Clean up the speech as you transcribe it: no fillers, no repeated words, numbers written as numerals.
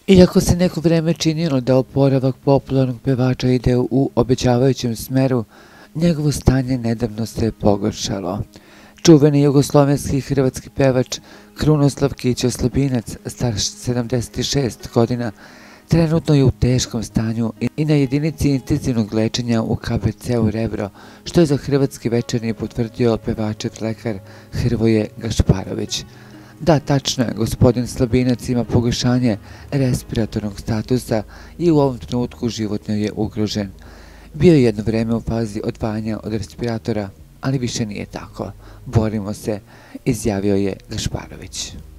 Iako se neko vreme činilo da oporavak popularnog pevača ide u obećavajućem smeru, njegovo stanje nedavno se pogoršalo. Čuveni jugoslovenski hrvatski pevač Krunoslav Kića Slabinac, star 76 godina, trenutno je u teškom stanju i na jedinici intenzivnog lečenja u KBC-u Rebro, što je za Hrvatski večernji potvrdio pevačev lekar Hrvoje Gašparović. Da, tačno je, gospodin Slabinac ima pogoršanje respiratornog statusa i u ovom trenutku životno je ugrožen. Bio je jedno vreme u fazi odvajanja od respiratora, ali više nije tako. Borimo se, izjavio je Gašparović.